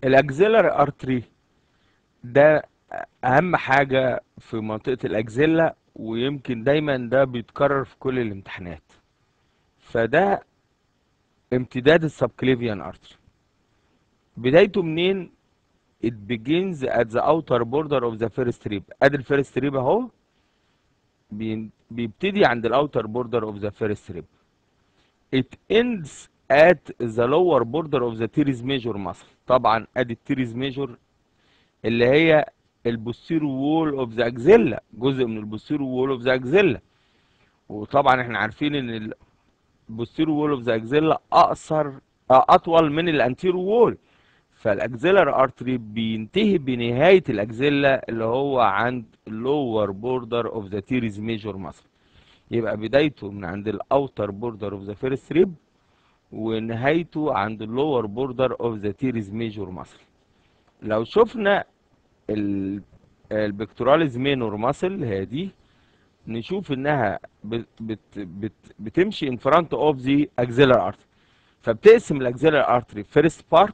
الاكزيلاري ارتري ده اهم حاجة في منطقة الاكزيلا، ويمكن دايما ده بيتكرر في كل الامتحانات. فده امتداد السبكليفيان ارتري. بدايته منين؟ it begins at the outer border of the first rib. ادي الفيرست ريب اهو، بيبتدي عند الاوتر بوردر اوف ذا فيرست ريب. it ends at the lower border of the teres major muscle. طبعا ادي التيريز ميجور اللي هي البوستيرو وول اوف ذا اكزيلا، جزء من البوستيرو وول اوف ذا اكزيلا. وطبعا احنا عارفين ان البوستيرو وول اوف ذا اكزيلا اطول من الانتيرو وول. فالاكزيلر ارتري بينتهي بنهايه الاكزيلا اللي هو عند اللور بوردر اوف ذا تيريز ميجور ماسل. يبقى بدايته من عند الاوتر بوردر اوف ذا فيرست ريب، ونهايته عند اللور بوردر اوف ذا تيريز ميجور ماسل. لو شفنا البكتوراليز مينور ماسل هي دي، نشوف انها بتمشي ان فرونت اوف ذا اكزيلر ارتري. فبتقسم الاكزيلر ارتري فيرست بارت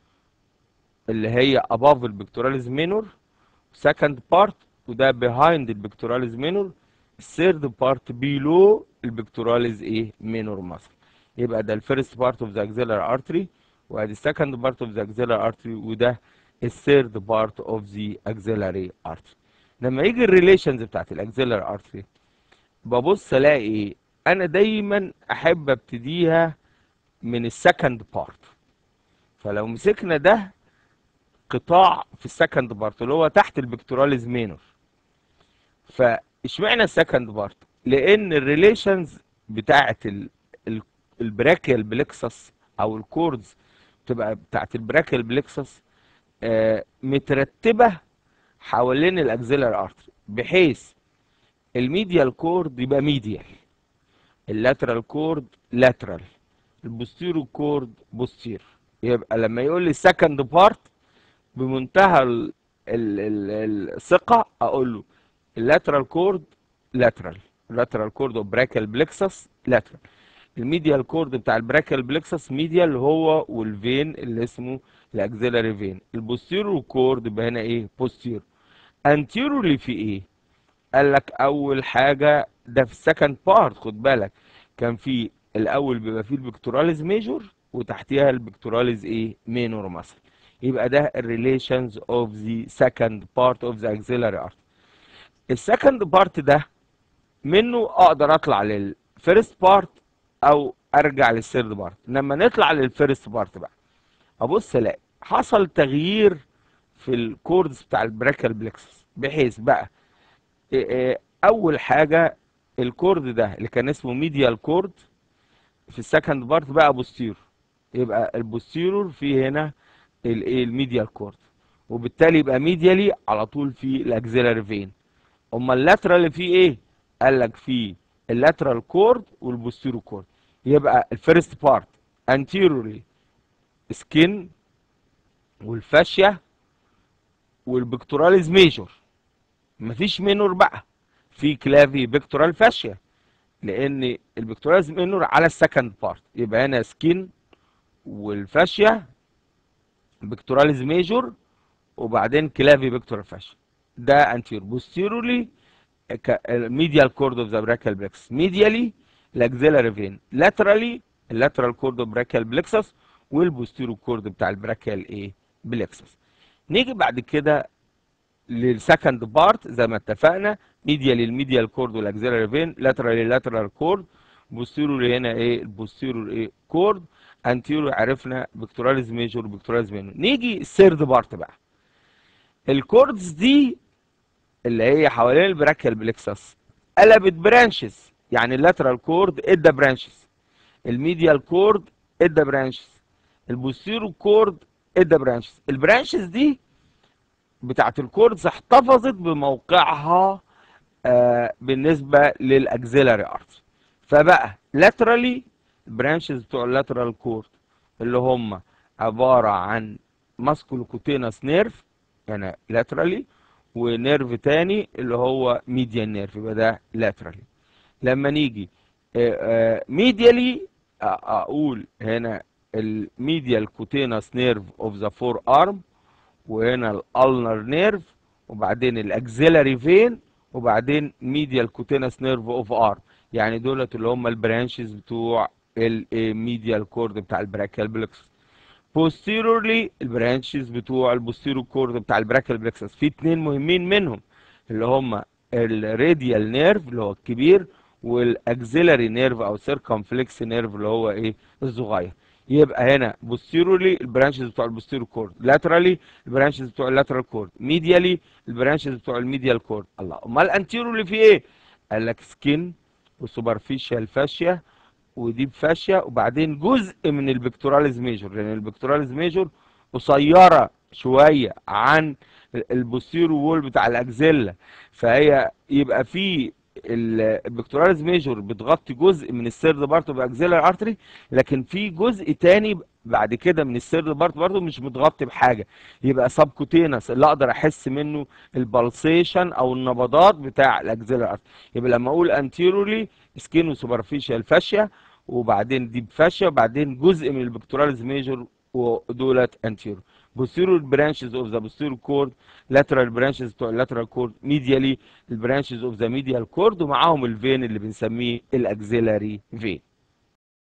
اللي هي above البكتوراليز مينور، second part وده behind البكتوراليز مينور، third part below البكتوراليز ايه مينور ماسل. يبقى ده الفيرست بارت اوف ذا اكزيلر ارتري، وادي السكند بارت اوف ذا اكزيلر ارتري، وده الثيرد بارت اوف ذا اكزيلاري ارتري. لما يجي الريليشنز بتاعت الاكزيلر ارتري ببص الاقي ايه؟ انا دايما احب ابتديها من السكند بارت. فلو مسكنا ده قطاع في السكند بارت اللي هو تحت البكتوراليز مينور، فاشمعنى السكند بارت؟ لان الريليشنز بتاعت البراكيال بلكسس او الكوردز بتبقى بتاعت البراكيال بلكسس مترتبه حوالين الاكزيلر ارتري، بحيث الميديال كورد يبقى ميديال، اللاترال كورد لاترال، البوستيرو كورد بوستير. يبقى لما يقول لي سكند بارت بمنتهى الثقه اقول له اللاترال كورد لاترال، اللاترال كورد اوف براكيال بلكسس لاترال، الميديال كورد بتاع البراكيال بلكسس ميديال هو والفين اللي اسمه الاكزيلاري فين، البوستيرو كورد يبقى هنا ايه بوستيرو. انتيروري في ايه؟ قال لك اول حاجه ده في السكند بارت، خد بالك كان في الاول بيبقى فيه البكتوراليز ميجور وتحتيها البكتوراليز ايه مينور ماسل. يبقى ده الريليشنز اوف ذا سكند بارت اوف ذا اكسيلاري ارت. السكند بارت ده منه اقدر اطلع للفيرست بارت او ارجع للثيرد بارت. لما نطلع للفيرست بارت بقى ابص الاقي حصل تغيير في الكوردز بتاع البراكال بلكسس، بحيث بقى اول حاجه الكورد ده اللي كان اسمه ميديال كورد في السكند بارت بقى بوستيرور. يبقى البوستيرور في هنا الايه الميديال كورد، وبالتالي يبقى ميديالي على طول في الاكزيلاري فين. امال اللاترال اللي فيه ايه؟ قال لك فيه اللاترال كورد والبوستيرو كورد. يبقى الفيرست بارت انتيروري سكين والفاشيا والبكتوراليز ميجور، مفيش مينور بقى، في كلافي بكتورال فاشيا، لان البكتوراليز مينور على السكند بارت. يبقى هنا سكين والفاشيا بكتوراليز ميجور وبعدين كلافي بكتورال فاشيا. ده انتيرور. بوستيرولي medial cord of the brachial plexus، medially الاكزيلاري فين، laterally اللاترال كورد اوف brachial plexus والبوستيرو كورد بتاع البراكيال ايه بلكسس. نيجي بعد كده للسكند بارت زي ما اتفقنا، medially الميديال كورد والاكزيلاري فين، laterally اللاترال كورد، بوستيرو هنا ايه البوستيرو ايه كورد، انتيرو عرفنا بكتوراليز ميجور بكتوراليز مينور. نيجي الثيرد بارت بقى، الكوردز دي اللي هي حوالين البراكيال بلكسس قلبت برانشز، يعني اللاترال كورد ادى برانشز، الميديال كورد ادى برانشز، البوستيرو كورد ادى برانشز. البرانشز دي بتاعت الكوردز احتفظت بموقعها بالنسبه للاكزيلاري ارتري. فبقى لاترالي البرانشز بتوع اللاترال كورد اللي هم عباره عن ماسكولوكوتينس نيرف يعني لاترالي، ونيرف تاني اللي هو ميديان نيرف، يبقى ده لاترالي. لما نيجي ميديالي اقول هنا الميديال كوتينس نيرف اوف ذا فور ارم، وهنا الالنر نيرف، وبعدين الاكزيلاري فين، وبعدين ميديال كوتينس نيرف اوف ارم. يعني دولت اللي هم البرانشز بتوع الميديال كورد بتاع البراكيال بلكسس. posteriorly البرانشز بتوع البوستيرو كورد بتاع البراكيال بلكسس في اتنين مهمين منهم، اللي هم الراديال نيرف اللي هو الكبير، والاكزيلاري نيرف او سيركمفلكس نيرف اللي هو ايه الصغير. يبقى هنا posteriorly البرانشز بتوع البوستيرو كورد، laterally البرانشز بتوع اللاترال كورد، medially البرانشز بتوع الميديال كورد. الله، امال anteriorly في ايه؟ قال لك سكين وسوبرفيشال فاشيا وديب فاشيا، وبعدين جزء من البكتوراليز ميجور، لان البكتوراليز ميجور قصيره شويه عن البوستيرو وول بتاع الاكزيلا، فهي يبقى في البكتوراليز ميجور بتغطي جزء من السيرد بارت اوف اكزيلار ارتري، لكن في جزء تاني بعد كده من السيرد بارت برضه مش متغطي بحاجه، يبقى سبكوتينس اللي اقدر احس منه البلسيشن او النبضات بتاع الاكزيلار ارتري. يبقى لما اقول انتيرولي سكين وسوبرفيشال فاشيا، وبعدين ديب فاشيا، وبعدين جزء من البكتوراليز ميجور، ودولت انتيرو. posterior branches of the posterior cord، lateral branches بتوع اللاترال كورد، medially البرانشز اوف ذا medial cord، ومعاهم الفين اللي بنسميه الاكزيلاري فين.